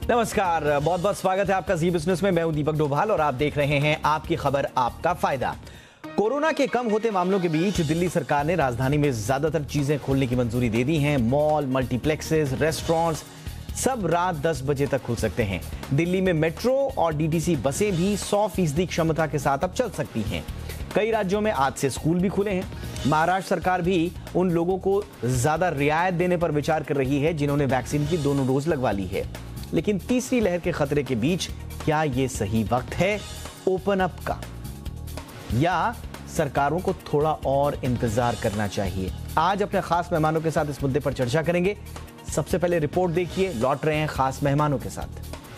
नमस्कार, बहुत बहुत स्वागत है आपका जी बिजनेस में। मैं हूं दीपक डोभाल और आप देख रहे हैं आपकी खबर आपका फायदा। कोरोना के कम होते मामलों के बीच दिल्ली सरकार ने राजधानी में ज्यादातर चीजें खोलने की मंजूरी दे दी है। मॉल, मल्टीप्लेक्सेस, रेस्टोरेंट्स सब रात 10 बजे तक खुल सकते हैं। दिल्ली में मेट्रो और डीटीसी बसें भी 100% क्षमता के साथ अब चल सकती हैं। कई राज्यों में आज से स्कूल भी खुले हैं। महाराष्ट्र सरकार भी उन लोगों को ज्यादा रियायत देने पर विचार कर रही है जिन्होंने वैक्सीन की दोनों डोज लगवा ली है। लेकिन तीसरी लहर के खतरे के बीच क्या यह सही वक्त है ओपन अप का, या सरकारों को थोड़ा और इंतजार करना चाहिए? आज अपने खास मेहमानों के साथ इस मुद्दे पर चर्चा करेंगे। सबसे पहले रिपोर्ट देखिए, लौट रहे हैं खास मेहमानों के साथ।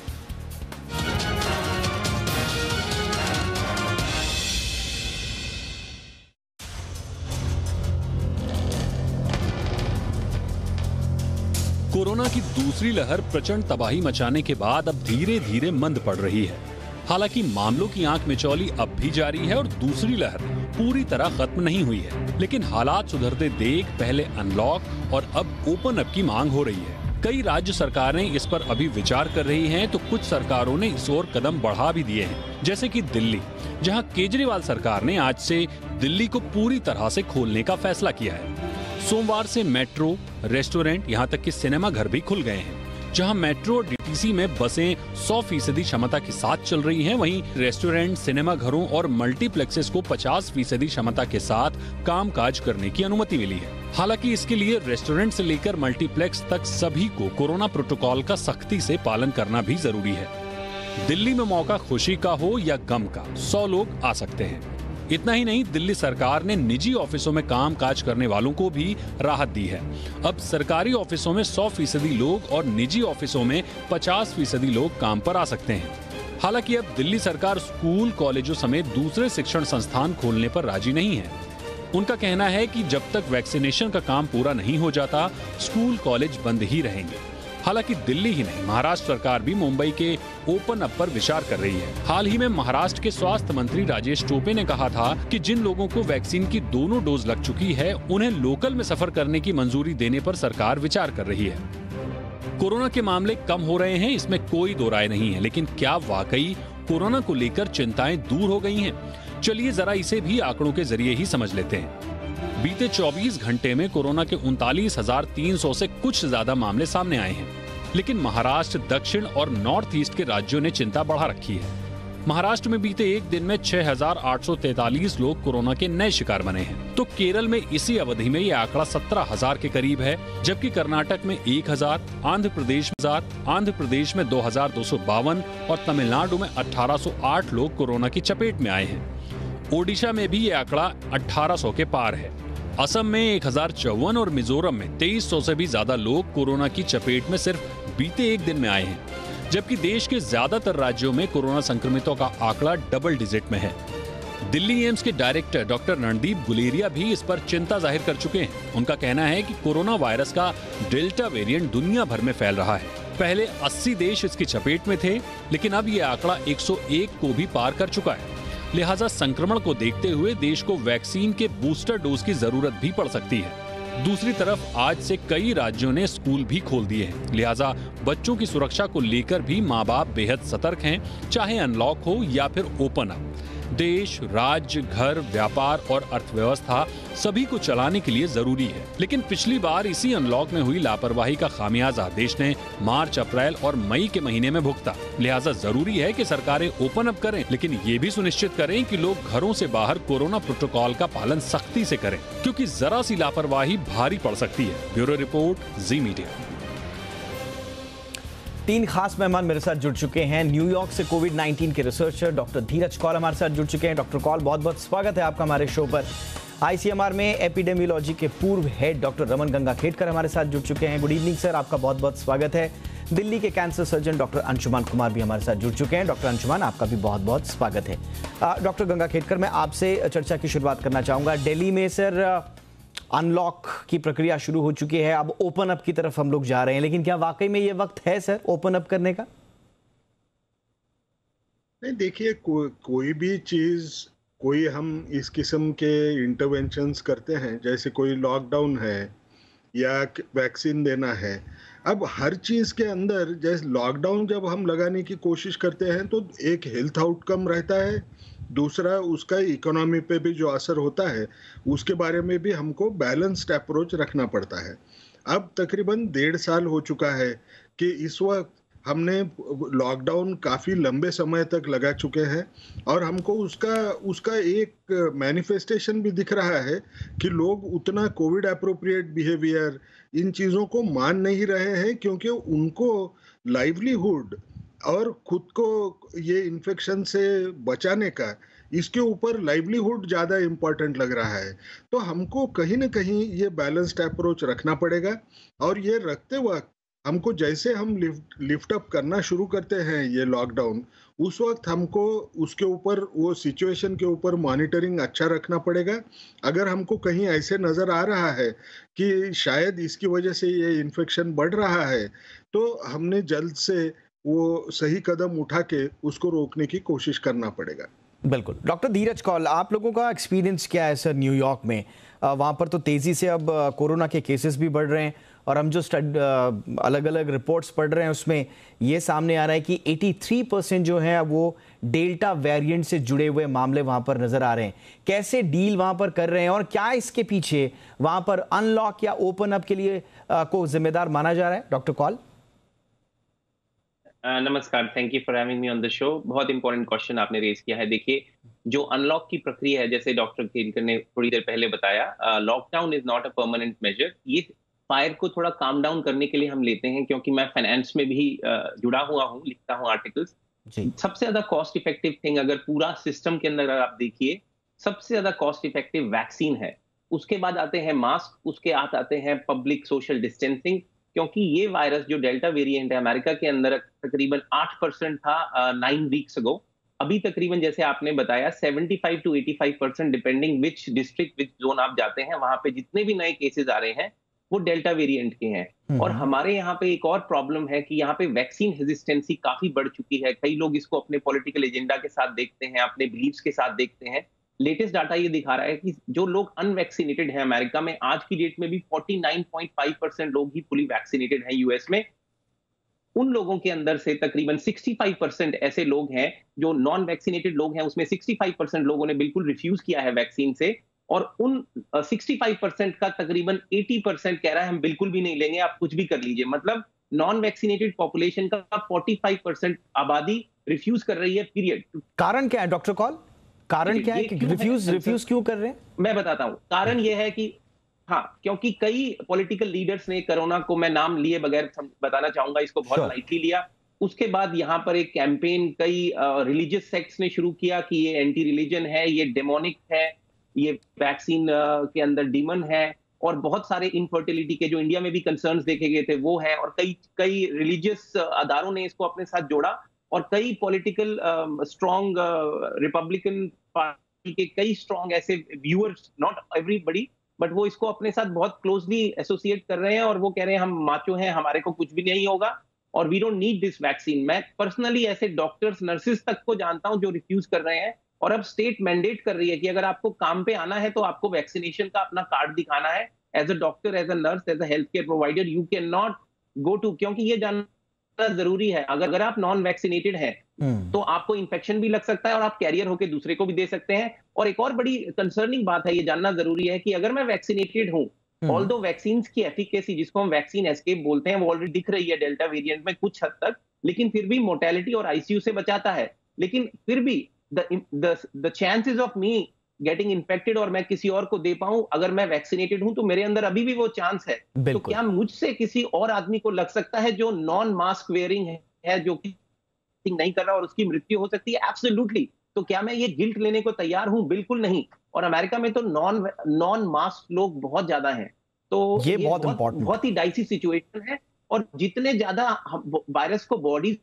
कोरोना की दूसरी लहर प्रचंड तबाही मचाने के बाद अब धीरे धीरे मंद पड़ रही है। हालांकि मामलों की आंख मिचौली अब भी जारी है और दूसरी लहर पूरी तरह खत्म नहीं हुई है। लेकिन हालात सुधरते देख पहले अनलॉक और अब ओपन अप की मांग हो रही है। कई राज्य सरकारें इस पर अभी विचार कर रही हैं, तो कुछ सरकारों ने इस ओर कदम बढ़ा भी दिए हैं, जैसे कि दिल्ली, जहां केजरीवाल सरकार ने आज से दिल्ली को पूरी तरह से खोलने का फैसला किया है। सोमवार से मेट्रो, रेस्टोरेंट, यहाँ तक कि सिनेमा घर भी खुल गए हैं। जहां मेट्रो और डीटीसी में बसें 100% क्षमता के साथ चल रही हैं, वहीं रेस्टोरेंट, सिनेमा घरों और मल्टीप्लेक्सेस को 50% क्षमता के साथ कामकाज करने की अनुमति मिली है। हालांकि इसके लिए रेस्टोरेंट से लेकर मल्टीप्लेक्स तक सभी को कोरोना प्रोटोकॉल का सख्ती से पालन करना भी जरूरी है। दिल्ली में मौका खुशी का हो या गम का, 100 लोग आ सकते हैं। इतना ही नहीं, दिल्ली सरकार ने निजी ऑफिसों में काम काज करने वालों को भी राहत दी है। अब सरकारी ऑफिसों में 100% लोग और निजी ऑफिसों में 50% लोग काम पर आ सकते हैं। हालांकि अब दिल्ली सरकार स्कूल, कॉलेजों समेत दूसरे शिक्षण संस्थान खोलने पर राजी नहीं है। उनका कहना है कि जब तक वैक्सीनेशन का काम पूरा नहीं हो जाता, स्कूल कॉलेज बंद ही रहेंगे। हालांकि दिल्ली ही नहीं, महाराष्ट्र सरकार भी मुंबई के ओपन अप पर विचार कर रही है। हाल ही में महाराष्ट्र के स्वास्थ्य मंत्री राजेश टोपे ने कहा था कि जिन लोगों को वैक्सीन की दोनों डोज लग चुकी है, उन्हें लोकल में सफर करने की मंजूरी देने पर सरकार विचार कर रही है। कोरोना के मामले कम हो रहे हैं, इसमें कोई दो राय नहीं है, लेकिन क्या वाकई कोरोना को लेकर चिंताएं दूर हो गई हैं? चलिए जरा इसे भी आंकड़ों के जरिए ही समझ लेते हैं। बीते 24 घंटे में कोरोना के 39,300 से कुछ ज्यादा मामले सामने आए हैं। लेकिन महाराष्ट्र, दक्षिण और नॉर्थ ईस्ट के राज्यों ने चिंता बढ़ा रखी है। महाराष्ट्र में बीते एक दिन में 6,843 लोग कोरोना के नए शिकार बने हैं। तो केरल में इसी अवधि में यह आंकड़ा 17,000 के करीब है, जबकि कर्नाटक में 1,000, आंध्र प्रदेश में 2,252 और तमिलनाडु में 1,808 लोग कोरोना की चपेट में आए हैं। ओडिशा में भी ये आंकड़ा 1,800 के पार है। असम में 1,054 और मिजोरम में 2,300 से भी ज्यादा लोग कोरोना की चपेट में सिर्फ बीते एक दिन में आए हैं, जबकि देश के ज्यादातर राज्यों में कोरोना संक्रमितों का आंकड़ा डबल डिजिट में है। दिल्ली एम्स के डायरेक्टर डॉक्टर रणदीप गुलेरिया भी इस पर चिंता जाहिर कर चुके हैं। उनका कहना है कि कोरोना वायरस का डेल्टा वेरिएंट दुनिया भर में फैल रहा है। पहले 80 देश इसकी चपेट में थे, लेकिन अब ये आंकड़ा 101 को भी पार कर चुका है। लिहाजा संक्रमण को देखते हुए देश को वैक्सीन के बूस्टर डोज की जरूरत भी पड़ सकती है। दूसरी तरफ आज से कई राज्यों ने स्कूल भी खोल दिए हैं। लिहाजा बच्चों की सुरक्षा को लेकर भी माँ बाप बेहद सतर्क हैं, चाहे अनलॉक हो या फिर ओपन अप। देश, राज्य, घर, व्यापार और अर्थव्यवस्था सभी को चलाने के लिए जरूरी है। लेकिन पिछली बार इसी अनलॉक में हुई लापरवाही का खामियाजा देश ने मार्च, अप्रैल और मई के महीने में भुगता। लिहाजा जरूरी है कि सरकारें ओपन अप करें, लेकिन ये भी सुनिश्चित करें कि लोग घरों से बाहर कोरोना प्रोटोकॉल का पालन सख्ती से करें, क्योंकि जरा सी लापरवाही भारी पड़ सकती है। ब्यूरो रिपोर्ट, जी मीडिया। 3 खास मेहमान मेरे साथ जुड़ चुके हैं। न्यूयॉर्क से कोविड-19 के रिसर्चर डॉक्टर धीरज कौल हमारे साथ जुड़ चुके हैं। डॉक्टर कौल, बहुत बहुत स्वागत है आपका हमारे शो पर। आईसीएमआर में एपिडेमियोलॉजी के पूर्व हेड डॉक्टर रमन गंगाखेडकर हमारे साथ जुड़ चुके हैं। गुड इवनिंग सर, आपका बहुत बहुत स्वागत है। दिल्ली के cancer surgeon doctor Anshuman Kumar भी हमारे साथ जुड़ चुके हैं। डॉक्टर अंशुमान, आपका भी बहुत बहुत स्वागत है। डॉक्टर गंगाखेडकर, मैं आपसे चर्चा की शुरुआत करना चाहूँगा। दिल्ली में सर अनलॉक की प्रक्रिया शुरू हो चुकी है, अब ओपन अप की तरफ हम लोग जा रहे हैं, लेकिन क्या वाकई में ये वक्त है सर ओपन अप करने का? नहीं, देखिए, कोई भी चीज, कोई हम इस किस्म के इंटरवेंशंस करते हैं, जैसे कोई लॉकडाउन है या वैक्सीन देना है। अब हर चीज के अंदर जैसे लॉकडाउन जब हम लगाने की कोशिश करते हैं तो एक हेल्थ आउटकम रहता है, दूसरा उसका इकोनॉमी पे भी जो असर होता है उसके बारे में भी हमको बैलेंस्ड अप्रोच रखना पड़ता है। अब तकरीबन 1.5 साल हो चुका है कि इस वक्त हमने लॉकडाउन काफ़ी लंबे समय तक लगा चुके हैं और हमको उसका उसका एक मैनिफेस्टेशन भी दिख रहा है कि लोग उतना कोविड अप्रोप्रिएट बिहेवियर इन चीज़ों को मान नहीं रहे हैं, क्योंकि उनको लाइवलीहुड और खुद को ये इन्फेक्शन से बचाने का, इसके ऊपर लाइवलीहुड ज़्यादा इम्पोर्टेंट लग रहा है। तो हमको कहीं ना कहीं ये बैलेंस्ड अप्रोच रखना पड़ेगा और ये रखते वक्त हमको जैसे हम लिफ्ट अप करना शुरू करते हैं ये लॉकडाउन, उस वक्त हमको उसके ऊपर वो सिचुएशन के ऊपर मॉनिटरिंग अच्छा रखना पड़ेगा। अगर हमको कहीं ऐसे नज़र आ रहा है कि शायद इसकी वजह से ये इन्फेक्शन बढ़ रहा है, तो हमने जल्द से वो सही कदम उठा के उसको रोकने की कोशिश करना पड़ेगा। बिल्कुल। डॉक्टर धीरज कौल, आप लोगों का एक्सपीरियंस क्या है सर न्यूयॉर्क में? वहाँ पर तो तेज़ी से अब कोरोना के केसेस भी बढ़ रहे हैं और हम जो अलग अलग रिपोर्ट्स पढ़ रहे हैं उसमें ये सामने आ रहा है कि 83% जो है वो डेल्टा वेरिएंट से जुड़े हुए मामले वहाँ पर नज़र आ रहे हैं। कैसे डील वहाँ पर कर रहे हैं और क्या इसके पीछे वहाँ पर अनलॉक या ओपन अप के लिए को जिम्मेदार माना जा रहा है? डॉक्टर कौल, नमस्कार, thank you for having me on the show. बहुत इंपॉर्टेंट क्वेश्चन आपने रेज किया है। देखिए, जो अनलॉक की प्रक्रिया है, जैसे डॉक्टर केलकर ने थोड़ी देर पहले बताया, lockdown is not a permanent measure. ये फायर को थोड़ा काम डाउन करने के लिए हम लेते हैं, क्योंकि मैं फाइनेंस में भी जुड़ा हुआ हूँ, लिखता हूँ आर्टिकल्स। सबसे ज्यादा कॉस्ट इफेक्टिव थिंग अगर पूरा सिस्टम के अंदर आप देखिए, सबसे ज्यादा कॉस्ट इफेक्टिव वैक्सीन है। उसके बाद आते हैं मास्क, उसके बाद आते हैं पब्लिक सोशल डिस्टेंसिंग, क्योंकि ये वायरस जो डेल्टा वेरिएंट है अमेरिका के अंदर तकरीबन 8% था 9 वीक्स अगो। अभी तकरीबन जैसे आपने बताया 75 to 85% depending which district which zone आप जाते हैं, वहां पे जितने भी नए केसेस आ रहे हैं वो डेल्टा वेरिएंट के हैं। और हमारे यहाँ पे एक और प्रॉब्लम है कि यहाँ पे वैक्सीन रेजिस्टेंसी काफी बढ़ चुकी है। कई लोग इसको अपने पॉलिटिकल एजेंडा के साथ देखते हैं, अपने बिलीव्स के साथ देखते हैं। लेटेस्ट डाटा ये दिखा रहा है कि जो लोग अनवैक्सीनेटेड हैं अमेरिका में, आज की डेट में भी 49.5% लोग ही फुली वैक्सीनेटेड हैं यूएस में। उन लोगों के अंदर से तकरीबन 65% ऐसे लोग हैं जो नॉन वैक्सीनेटेड लोग हैं, उसमें 65% लोगों ने बिल्कुल रिफ्यूज किया है वैक्सीन से, और उन 65% का तकरीबन 80% कह रहा है हम बिल्कुल भी नहीं लेंगे, आप कुछ भी कर लीजिए। मतलब नॉन वैक्सीनेटेड पॉपुलेशन का 45% आबादी रिफ्यूज कर रही है, पीरियड। कारण क्या है डॉक्टर कौल? कारण क्या है कि रिफ्यूज क्यों कर रहे हैं? मैं बताता हूं। कारण यह है कि हाँ, क्योंकि कई पॉलिटिकल लीडर्स ने कोरोना को, मैं नाम लिए बगैर बताना चाहूंगा, इसको बहुत लाइटली लिया। उसके बाद यहाँ पर एक कैंपेन कई रिलीजियस सेक्ट्स ने शुरू किया कि ये एंटी रिलीजन है, ये डेमोनिक है, ये वैक्सीन के अंदर डीमन है, और बहुत सारे इनफर्टिलिटी के जो इंडिया में भी कंसर्न्स देखे गए थे वो है, और कई रिलीजियस अदारों ने इसको अपने साथ जोड़ा, और कई पॉलिटिकल स्ट्रॉन्ग रिपब्लिकन पार्टी के कई स्ट्रॉन्ग ऐसे व्यूअर्स, नॉट एवरीबडी, बट वो इसको अपने साथ बहुत क्लोजली एसोसिएट कर रहे हैं और वो कह रहे हैं हम माचो हैं, हमारे को कुछ भी नहीं होगा और we don't need this vaccine. मैं पर्सनली ऐसे डॉक्टर्स, नर्सेस तक को जानता हूं जो रिफ्यूज कर रहे हैं, और अब स्टेट मैंडेट कर रही है कि अगर आपको काम पे आना है तो आपको वैक्सीनेशन का अपना कार्ड दिखाना है। As a doctor, as a nurse, as a health care provider, you can not go to, क्योंकि ये जानना जरूरी है। अगर आप नॉन वैक्सीनेटेड हैं तो आपको इन्फेक्शन भी लग सकता है और आप कैरियर होकर दूसरे को भी दे सकते हैं। और एक और बड़ी कंसर्निंग बात है, ये जानना जरूरी है कि अगर मैं वैक्सीनेटेड हूं, ऑल्दो वैक्सीन की एफिकेसी, जिसको हम वैक्सीन एस्केप बोलते हैं, वो ऑलरेडी दिख रही है डेल्टा वेरिएंट में कुछ हद तक, लेकिन फिर भी मोर्टेलिटी और आईसीयू से बचाता है। लेकिन फिर भी the chances of me getting infected और मैं किसी और को दे पाऊं, अगर मैं वैक्सीनेटेड हूं तो मेरे अंदर अभी भी वो चांस है। तो क्या मुझसे किसी और आदमी को लग सकता है जो नॉन मास्क वेयरिंग है, जो कि नहीं कर रहा, और उसकी मृत्यु हो सकती है? एब्सोल्युटली। तो क्या मैं ये गिल्ट लेने को तैयार हूं? बिल्कुल नहीं। और अमेरिका में तो नॉन मास्क लोग बहुत ज्यादा हैं, तो ये बहुत ही डाइसी सिचुएशन है। और जितने ज्यादा वायरस को बॉडी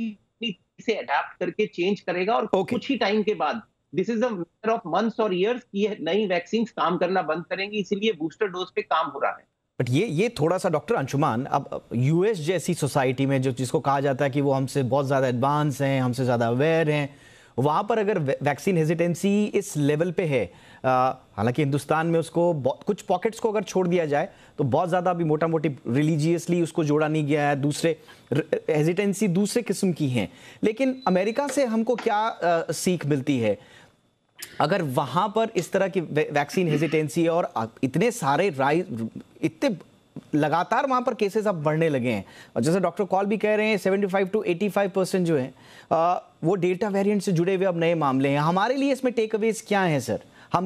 से अडैप्ट करके चेंज करेगा, और कुछ ही टाइम के बाद, this is a matter of months और इयर्स, ये नई वैक्सीन काम करना बंद करेंगी, इसीलिए बूस्टर डोज पे काम हो रहा है। बट ये थोड़ा सा डॉक्टर अंशुमान, अब यूएस जैसी सोसाइटी में जो जिसको कहा जाता है कि वो हमसे बहुत ज्यादा एडवांस हैं, हमसे ज्यादा अवेयर हैं, वहाँ पर अगर वैक्सीन हेजिटेंसी इस लेवल पे है, हालांकि हिंदुस्तान में उसको कुछ पॉकेट्स को अगर छोड़ दिया जाए तो बहुत ज़्यादा अभी मोटा मोटी रिलीजियसली उसको जोड़ा नहीं गया है, दूसरे हेजिटेंसी दूसरे किस्म की हैं। लेकिन अमेरिका से हमको क्या सीख मिलती है अगर वहाँ पर इस तरह की वैक्सीन हेजिटेंसी और इतने सारे इतने लगातार वहां पर केसेस अब बढ़ने लगे हैं, और जैसे डॉक्टर कॉल भी कह रहे हैं 75 to 85% जो है वो डेल्टा वेरिएंट से जुड़े हुए अब नए मामले हैं। हमारे लिए इसमें टेक अवेज क्या है सर?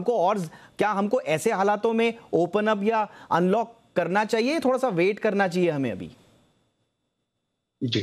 हमको ऐसे हालातों में ओपन अप या अनलॉक करना चाहिए, थोड़ा सा वेट करना चाहिए हमें अभी? जी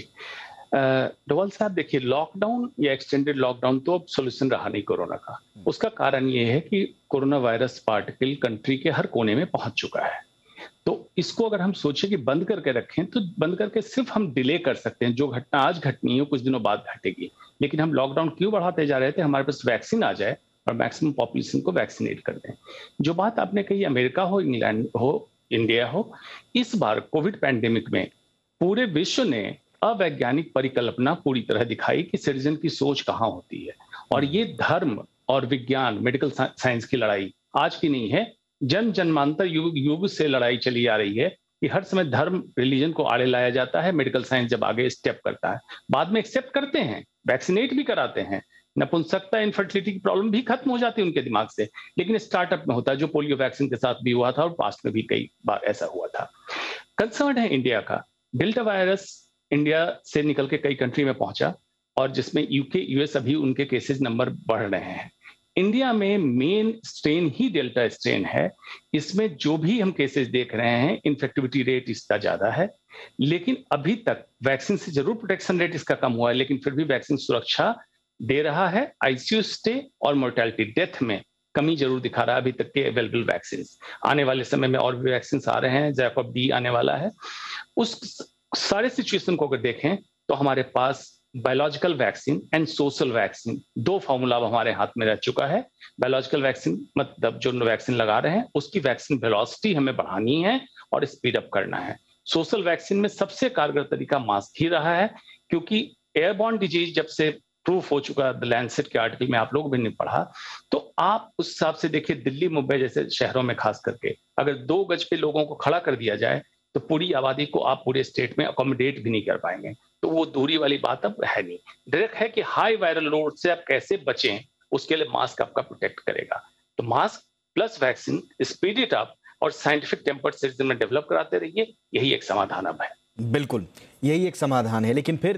डोवाल साहब, देखिए, लॉकडाउन या एक्सटेंडेड लॉकडाउन तो अब सोल्यूशन रहा नहीं कोरोना का। उसका कारण ये है कि कोरोना वायरस पार्टिकल कंट्री के हर कोने में पहुंच चुका है। तो इसको अगर हम सोचें कि बंद करके रखें तो बंद करके सिर्फ हम डिले कर सकते हैं। जो घटना आज घटनी है कुछ दिनों बाद घटेगी। लेकिन हम लॉकडाउन क्यों बढ़ाते जा रहे थे? हमारे पास वैक्सीन आ जाए और मैक्सिमम पॉपुलेशन को वैक्सीनेट कर दें। जो बात आपने कही, अमेरिका हो, इंग्लैंड हो, इंडिया हो, इस बार कोविड पैंडेमिक में पूरे विश्व ने अवैज्ञानिक परिकल्पना पूरी तरह दिखाई कि सिटीजन की सोच कहाँ होती है। और ये धर्म और विज्ञान, मेडिकल साइंस की लड़ाई आज की नहीं है, जन्मांतर युग से लड़ाई चली आ रही है कि हर समय धर्म, रिलीजन को आड़े लाया जाता है। मेडिकल साइंस जब आगे स्टेप करता है, बाद में एक्सेप्ट करते हैं, वैक्सीनेट भी कराते हैं, नपुंसकता, इनफर्टिलिटी की प्रॉब्लम भी खत्म हो जाती है उनके दिमाग से। लेकिन स्टार्टअप में होता है, जो पोलियो वैक्सीन के साथ भी हुआ था और पास्ट में भी कई बार ऐसा हुआ था। कंसर्न है इंडिया का। डेल्टा वायरस इंडिया से निकल के कई कंट्री में पहुंचा और जिसमें यूके, यूएस अभी उनके केसेस नंबर बढ़ रहे हैं। इंडिया में मेन स्ट्रेन ही डेल्टा स्ट्रेन है। इसमें जो भी हम केसेस देख रहे हैं, इन्फेक्टिविटी रेट इसका ज्यादा है। लेकिन अभी तक वैक्सीन से जरूर प्रोटेक्शन रेट इसका कम हुआ है, लेकिन फिर भी वैक्सीन सुरक्षा दे रहा है। आईसीयू स्टे और मोर्टेलिटी, डेथ में कमी जरूर दिखा रहा है अभी तक के अवेलेबल वैक्सीन। आने वाले समय में और भी वैक्सीन आ रहे हैं, जैकब डी आने वाला है। उस सारे सिचुएशन को अगर देखें तो हमारे पास biological vaccine and social vaccine, दो फॉर्मूला हमारे हाथ में रह चुका है। बायोलॉजिकल वैक्सीन मतलब जो वैक्सीन लगा रहे हैं उसकी वैक्सीन वेलोसिटी हमें बढ़ानी है और स्पीड अप करना है। सोशल वैक्सीन में सबसे कारगर तरीका मास्क ही रहा है, क्योंकि एयरबॉर्न डिजीज जब से प्रूफ हो चुका, द लैंसेट के आर्टिकल में आप लोग भी नहीं पढ़ा, तो आप उस हिसाब से देखिए, दिल्ली, मुंबई जैसे शहरों में खास करके अगर 2 गज पे लोगों को खड़ा कर दिया जाए तो पूरी आबादी को आप पूरे स्टेट में अकोमोडेट भी नहीं कर पाएंगे। तो वो दूरी वाली बात अब है नहीं। डायरेक्ट है कि हाई वायरल लोड से आप कैसे बचें, उसके लिए मास्क आपका प्रोटेक्ट करेगा। तो mask plus vaccine, speed it up और साइंटिफिक टेम्पर्ड सिटीजन में डेवलप कराते रहिए, यही एक समाधान अब है। बिल्कुल, यही एक समाधान है। लेकिन फिर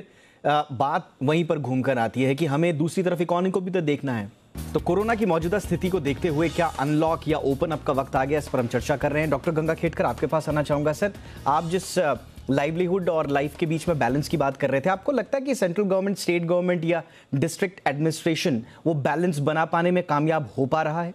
बात वहीं पर घूमकर आती है कि हमें दूसरी तरफ इकोनॉमी को भी तो देखना है। तो कोरोना की मौजूदा स्थिति को देखते हुए क्या अनलॉक या ओपन अप का वक्त आ गया, इस पर हम चर्चा कर रहे हैं। डॉक्टर गंगा खेडकर, आपके पास आना चाहूंगा। सर, आप जिस लाइवलीहुड और लाइफ के बीच में बैलेंस की बात कर रहे थे, आपको लगता है कि सेंट्रल गवर्नमेंट, स्टेट गवर्नमेंट या डिस्ट्रिक्ट एडमिनिस्ट्रेशन वो बैलेंस बना पाने में कामयाब हो पा रहा है?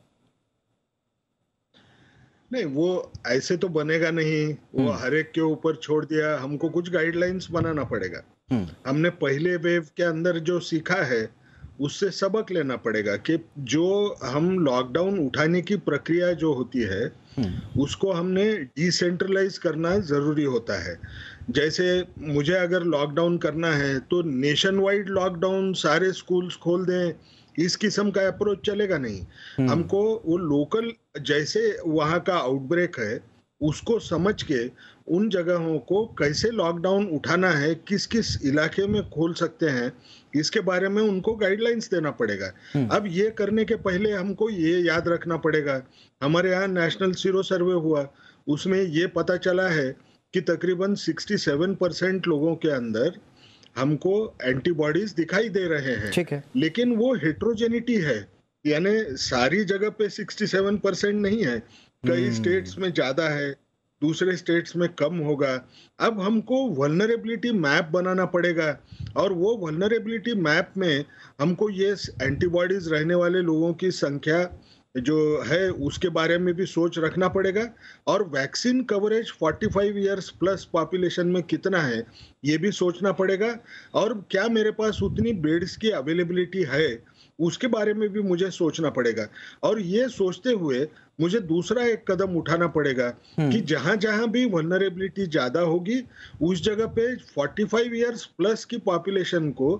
नहीं, वो ऐसे तो बनेगा नहीं। वो हर एक के ऊपर छोड़ दिया। हमको कुछ गाइडलाइंस बनाना पड़ेगा। हमने पहले वेव के अंदर जो सीखा है उससे सबक लेना पड़ेगा कि जो हम लॉकडाउन उठाने की प्रक्रिया जो होती है उसको हमने डिसेंट्रलाइज करना जरूरी होता है। जैसे मुझे अगर लॉकडाउन करना है तो नेशन वाइड लॉकडाउन, सारे स्कूल्स खोल दें, इस किस्म का अप्रोच चलेगा नहीं। हमको वो लोकल, जैसे वहाँ का आउटब्रेक है उसको समझ के उन जगहों को कैसे लॉकडाउन उठाना है, किस किस इलाके में खोल सकते हैं, इसके बारे में उनको गाइडलाइंस देना पड़ेगा। अब ये करने के पहले हमको ये याद रखना पड़ेगा, हमारे यहाँ नेशनल सीरो सर्वे हुआ, उसमें ये पता चला है कि तकरीबन 67% लोगों के अंदर हमको एंटीबॉडीज दिखाई दे रहे हैं। ठीक है। लेकिन वो हेट्रोजेनिटी है, यानी सारी जगह पे 67% नहीं है। कई स्टेट्स में ज्यादा है, दूसरे स्टेट्स में कम होगा। अब हमको वल्नरेबिलिटी मैप बनाना पड़ेगा और वो वल्नरेबिलिटी मैप में हमको ये एंटीबॉडीज रहने वाले लोगों की संख्या जो है उसके बारे में भी सोच रखना पड़ेगा, और vaccine coverage 45 years plus population में कितना है ये भी सोचना पड़ेगा, और क्या मेरे पास उतनी बेड्स की अवेलेबिलिटी है उसके बारे में भी मुझे सोचना पड़ेगा। और ये सोचते हुए मुझे दूसरा एक कदम उठाना पड़ेगा कि जहां जहां भी वल्नरेबिलिटी ज्यादा होगी उस जगह पे 45 इयर्स प्लस की पॉपुलेशन को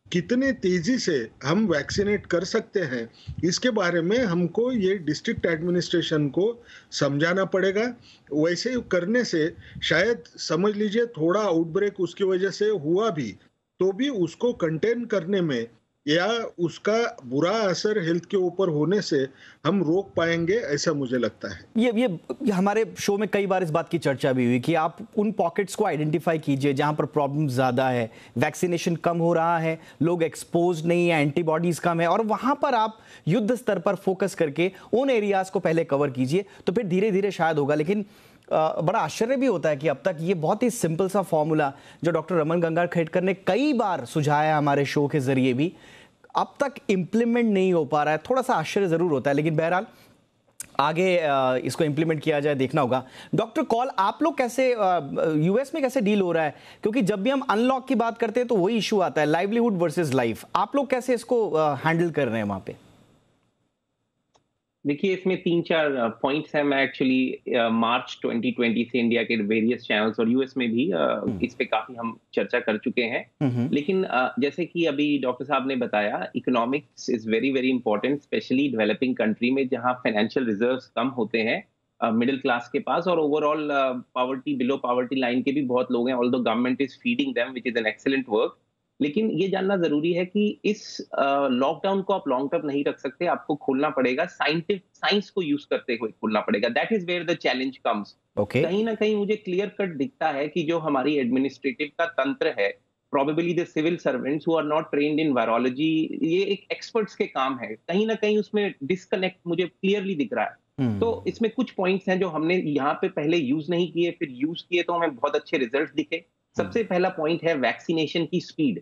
कितने तेजी से हम वैक्सीनेट कर सकते हैं, इसके बारे में हमको ये डिस्ट्रिक्ट एडमिनिस्ट्रेशन को समझाना पड़ेगा। वैसे करने से शायद समझ लीजिए थोड़ा आउटब्रेक उसकी वजह से हुआ भी, तो भी उसको कंटेन करने में या उसका बुरा असर हेल्थ के ऊपर होने से हम रोक पाएंगे, ऐसा मुझे लगता है। ये हमारे शो में कई बार इस बात की चर्चा भी हुई कि आप उन पॉकेट्स को आइडेंटिफाई कीजिए जहां पर प्रॉब्लम ज़्यादा है, वैक्सीनेशन कम हो रहा है, लोग एक्सपोज नहीं है, एंटीबॉडीज कम है, और वहां पर आप युद्ध स्तर पर फोकस करके उन एरियाज को पहले कवर कीजिए, तो फिर धीरे धीरे शायद होगा। लेकिन बड़ा आश्चर्य भी होता है कि अब तक ये बहुत ही सिंपल सा फॉर्मूला जो डॉक्टर रमन गंगाखेडकर ने कई बार सुझाया हमारे शो के जरिए भी, अब तक इम्प्लीमेंट नहीं हो पा रहा है। थोड़ा सा आश्चर्य जरूर होता है, लेकिन बहरहाल आगे इसको इम्प्लीमेंट किया जाए, देखना होगा। डॉक्टर कॉल, आप लोग कैसे यूएस में कैसे डील हो रहा है? क्योंकि जब भी हम अनलॉक की बात करते हैं तो वही इशू आता है, लाइवलीहुड वर्सेस लाइफ। आप लोग कैसे इसको हैंडल कर रहे हैं वहां पे? देखिए, इसमें 3-4 पॉइंट्स हैं। मैं एक्चुअली मार्च 2020 से इंडिया के वेरियस चैनल्स और यूएस में भी इस पे काफी हम चर्चा कर चुके हैं। लेकिन जैसे कि अभी डॉक्टर साहब ने बताया, economics is very very important, specially developing country में जहां फाइनेंशियल रिजर्व्स कम होते हैं मिडिल क्लास के पास, और overall poverty, below poverty line के भी बहुत लोग हैं, although government is feeding them, which is an excellent work. लेकिन ये जानना जरूरी है कि इस लॉकडाउन को आप लॉन्ग टर्म नहीं रख सकते, आपको खोलना पड़ेगा, साइंस को यूज करते हुए खोलना पड़ेगा। That is where the challenge comes. कहीं ना कहीं मुझे क्लियर कट दिखता है कि जो हमारी एडमिनिस्ट्रेटिव का तंत्र है, probably the civil servants who are not trained in virology, ये एक एक्सपर्ट्स के काम है, कहीं ना कहीं उसमें डिस्कनेक्ट मुझे क्लियरली दिख रहा है। तो इसमें कुछ पॉइंट्स हैं जो हमने यहाँ पे पहले यूज नहीं किए, फिर यूज किए तो हमें बहुत अच्छे रिजल्ट दिखे। सबसे पहला पॉइंट है वैक्सीनेशन की स्पीड।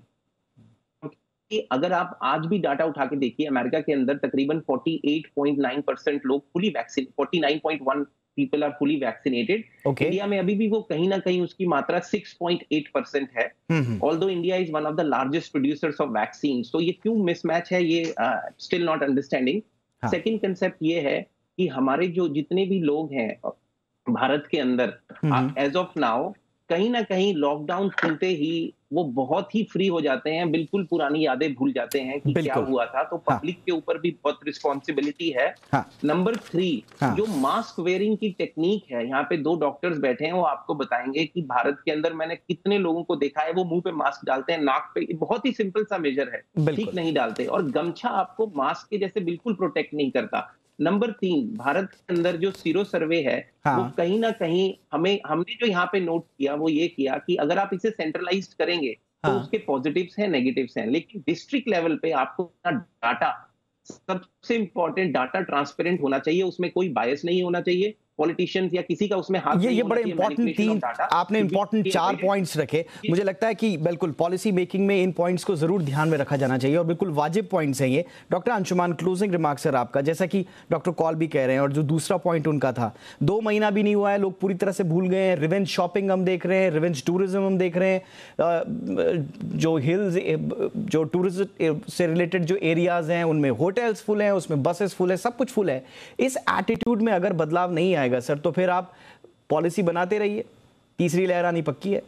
अगर आप आज भी डाटा उठा के देखिए, अमेरिका के अंदर तकरीबन 48.9% लोग fully vaccine, 49.1 people are fully vaccinated. India में अभी भी वो कहीं ना कहीं उसकी मात्रा 6.8% है, although India is one of the largest producers of vaccine. तो ये क्यों मिसमैच है, ये still not understanding. Second concept ये है कि हमारे जो जितने भी लोग हैं भारत के अंदर एज ऑफ नाउ, कहीं ना कहीं लॉकडाउन खुलते ही वो बहुत ही फ्री हो जाते हैं, बिल्कुल पुरानी यादें भूल जाते हैं कि क्या हुआ था। तो पब्लिक के ऊपर भी बहुत रिस्पॉन्सिबिलिटी है। नंबर 3, जो मास्क वेयरिंग की टेक्निक है, यहाँ पे 2 डॉक्टर्स बैठे हैं, वो आपको बताएंगे कि भारत के अंदर मैंने कितने लोगों को देखा है वो मुंह पे मास्क डालते हैं, नाक पे, बहुत ही सिंपल सा मेजर है, ठीक नहीं डालते, और गमछा आपको मास्क के जैसे बिल्कुल प्रोटेक्ट नहीं करता। नंबर 3, भारत के अंदर जो सीरो सर्वे है, वो कहीं ना कहीं हमने जो यहाँ पे नोट किया वो ये किया कि अगर आप इसे सेंट्रलाइज्ड करेंगे तो उसके पॉजिटिव्स हैं, नेगेटिव्स हैं, लेकिन डिस्ट्रिक्ट लेवल पे आपको डाटा, सबसे इंपॉर्टेंट डाटा ट्रांसपेरेंट होना चाहिए, उसमें कोई बायस नहीं होना चाहिए, पॉलिटिशियंस या किसी का उसमें हाथ नहीं। ये बड़े इंपॉर्टेंट आपने इंपॉर्टेंट 4 पॉइंट्स रखे। मुझे लगता है कि बिल्कुल पॉलिसी मेकिंग में इन पॉइंट्स को जरूर ध्यान में रखा जाना चाहिए और बिल्कुल वाजिब पॉइंट्स हैं ये। Doctor Anshuman, closing remark sir आपका, जैसा कि डॉक्टर कॉल भी कह रहे हैं, और जो दूसरा पॉइंट उनका था, 2 महीना भी नहीं हुआ है, लोग पूरी तरह से भूल गए हैं, रिवेंज शॉपिंग हम देख रहे हैं, रिवेंज टूरिज्म हम देख रहे हैं, जो हिल्स, जो टूरिज्म से रिलेटेड जो एरियाज हैं उनमें होटल्स फुल हैं, उसमें बसेस फुल है, सब कुछ फुल है। इस एटीट्यूड में अगर बदलाव नहीं आएगा सर, तो फिर आप पॉलिसी बनाते रहिए, तीसरी लहर आनी पक्की है।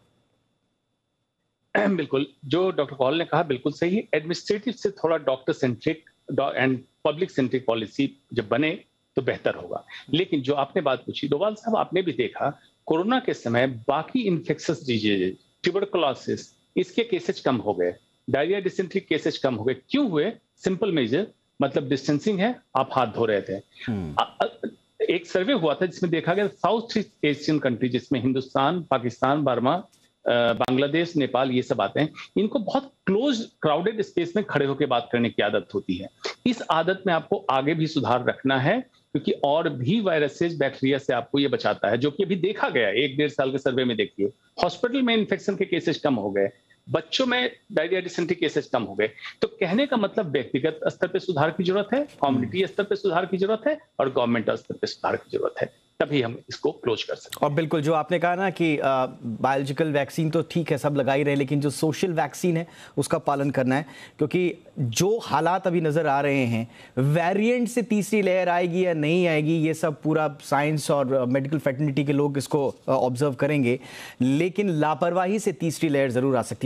बिल्कुल, जो डॉक्टर कॉल ने कहा बिल्कुल सही है। एडमिनिस्ट्रेटिव से थोड़ा doctor centric and public centric policy जब बने तो बेहतर होगा। लेकिन जो आपने बात पूछी डोभाल साहब, आपने भी देखा कोरोना के समय बाकी इन्फेक्शस डिजीज, ट्यूबरकुलोसिस, इसके केसेस कम हो गए, डायरिया, डिसेंट्री केसेस कम हो गए। क्यों हुए? सिंपल मेजर, मतलब डिस्टेंसिंग है, आप हाथ धो रहे थे। एक सर्वे हुआ था जिसमें देखा गया साउथ ईस्ट एशियन कंट्री, जिसमें हिंदुस्तान, पाकिस्तान, बर्मा, बांग्लादेश, नेपाल, ये सब आते हैं, इनको बहुत क्लोज क्राउडेड स्पेस में खड़े होकर बात करने की आदत होती है। इस आदत में आपको आगे भी सुधार रखना है, क्योंकि और भी वायरसेस, बैक्टीरिया से आपको ये बचाता है, जो कि अभी देखा गया 1-1.5 साल के सर्वे में। देखिए, हॉस्पिटल में इन्फेक्शन के केसेस कम हो गए, बच्चों में डायरिया, डिसेंट्री केसेस कम हो गए। तो कहने का मतलब व्यक्तिगत स्तर पे सुधार की जरूरत है, कम्युनिटी स्तर पे सुधार की जरूरत है, और गवर्नमेंट स्तर पे सुधार की जरूरत है, तभी हम इसको क्लोज कर सकते हैं। और बिल्कुल जो आपने कहा ना कि बायोलॉजिकल वैक्सीन तो ठीक है, सब लगा ही रहे, लेकिन जो सोशल वैक्सीन है उसका पालन करना है, क्योंकि जो हालात अभी नजर आ रहे हैं, वेरिएंट से तीसरी लहर आएगी या नहीं आएगी, ये सब पूरा साइंस और मेडिकल फैटर्निटी के लोग इसको ऑब्जर्व करेंगे, लेकिन लापरवाही से तीसरी लहर जरूर आ सकती है।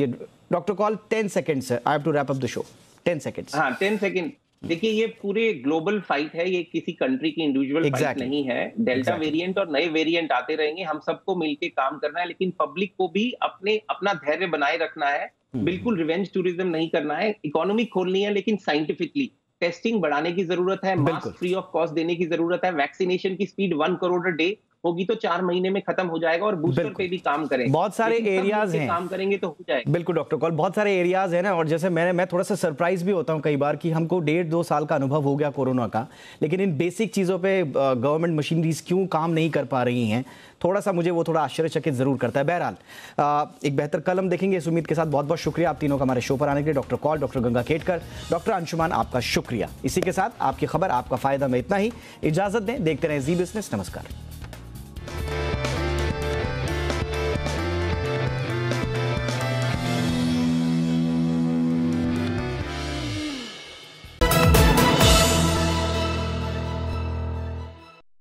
Doctor Kaul 10 seconds, I have to wrap up the show. 10 seconds. हाँ, 10 सेकंड। देखिए, ये पूरे ग्लोबल फाइट है, ये किसी कंट्री की इंडिविजुअल फाइट नहीं है। डेल्टा वेरिएंट और नए वेरिएंट आते रहेंगे, हम सबको मिलके काम करना है, लेकिन पब्लिक को भी अपना धैर्य बनाए रखना है। बिल्कुल रिवेंज टूरिज्म नहीं करना है। इकोनॉमी खोलनी है, लेकिन साइंटिफिकली। टेस्टिंग बढ़ाने की जरूरत है, मास्क फ्री ऑफ कॉस्ट देने की जरूरत है, वैक्सीनेशन की स्पीड 1 करोड़ अ डे होगी तो 4 महीने में खत्म हो जाएगा, और बूस्टर पे भी काम करें। बहुत सारे एरियाज हैं, काम करेंगे तो हो जाएगा। बिल्कुल डॉक्टर कॉल, बहुत सारे एरियाज हैं ना, और जैसे मैं थोड़ा सा सरप्राइज भी होता हूं कई बार कि हमको 1.5-2 साल का अनुभव हो गया कोरोना का, लेकिन इन बेसिक चीजों पे गवर्नमेंट मशीनरीज क्यों काम नहीं कर पा रही हैं, थोड़ा सा मुझे वो थोड़ा आश्चर्यचकित जरूर करता है। बहरहाल एक बेहतर कल हम देखेंगे इस उम्मीद के साथ। बहुत बहुत शुक्रिया आप तीनों का हमारे शो पर आने के लिए। Doctor Kaul, doctor Gangakhedkar, doctor Anshuman, आपका शुक्रिया। इसी के साथ आपकी खबर आपका फायदा में इतना ही। इजाजत दें, देखते रहें जी बिजनेस। नमस्कार।